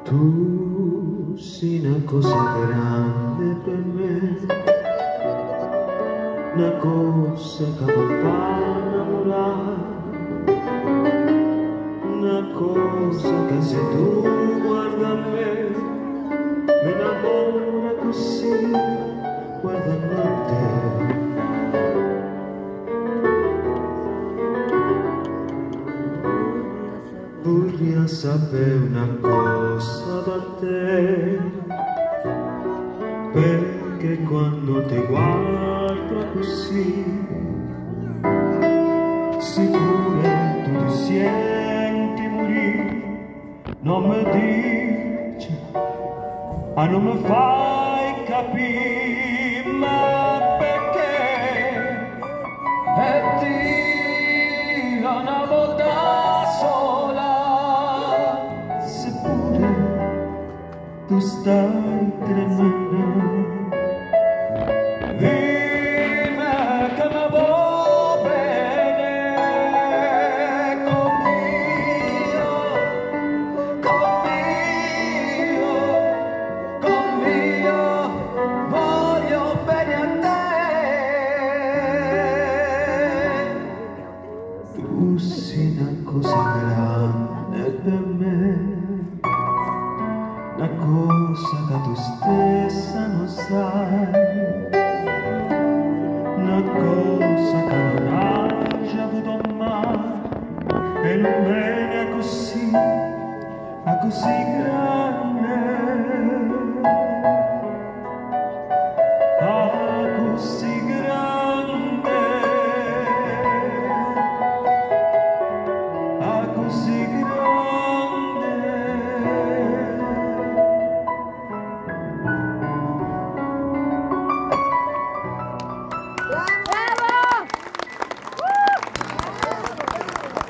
Tu sei una cosa grande per me, una cosa che mi fa innamorare, una cosa che se tu guarda me, mi innamora così, guardando a te. Vorrei sapere una cosa da te, perché quando ti guardo così, sicuro tu ti senti morire, non mi dici, non mi fai capire, ma perché? E Dio una volta tu stai tremando, dimmi che mi vuoi bene, conmigo, voglio bene a te. Tu sei una cosa grande per me, una cosa che tu stessa non sai, una cosa che non hai già avuto mai, e non è così grande, così grande, così grande.